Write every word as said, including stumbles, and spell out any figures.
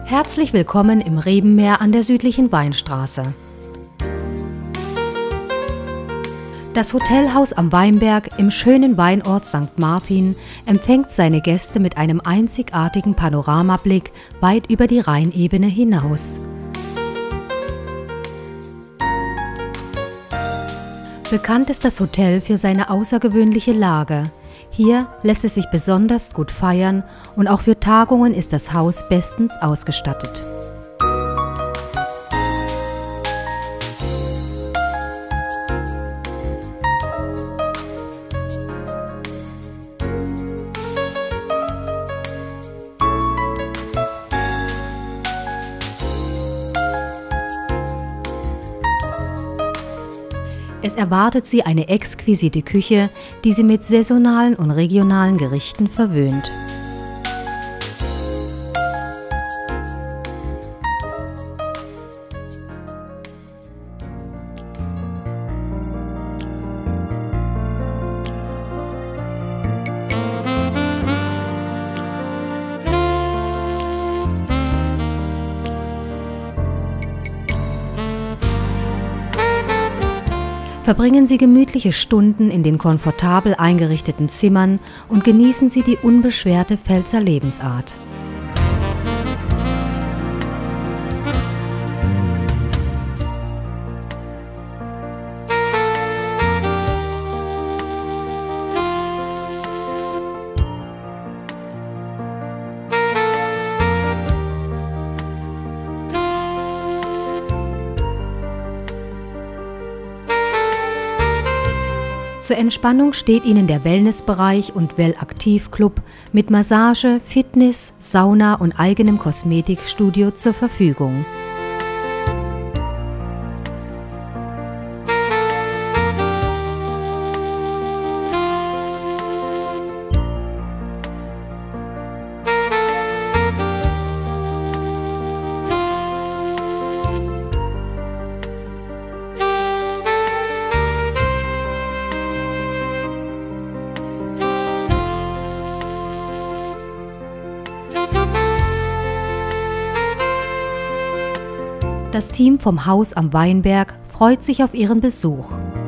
Herzlich willkommen im Rebenmeer an der südlichen Weinstraße. Das Hotelhaus am Weinberg im schönen Weinort Sankt Martin empfängt seine Gäste mit einem einzigartigen Panoramablick weit über die Rheinebene hinaus. Bekannt ist das Hotel für seine außergewöhnliche Lage. Hier lässt es sich besonders gut feiern und auch für Tagungen ist das Haus bestens ausgestattet. Es erwartet Sie eine exquisite Küche, die Sie mit saisonalen und regionalen Gerichten verwöhnt. Verbringen Sie gemütliche Stunden in den komfortabel eingerichteten Zimmern und genießen Sie die unbeschwerte Pfälzer Lebensart. Zur Entspannung steht Ihnen der Wellnessbereich und Well-Aktiv-Club mit Massage, Fitness, Sauna und eigenem Kosmetikstudio zur Verfügung. Das Team vom Haus am Weinberg freut sich auf Ihren Besuch.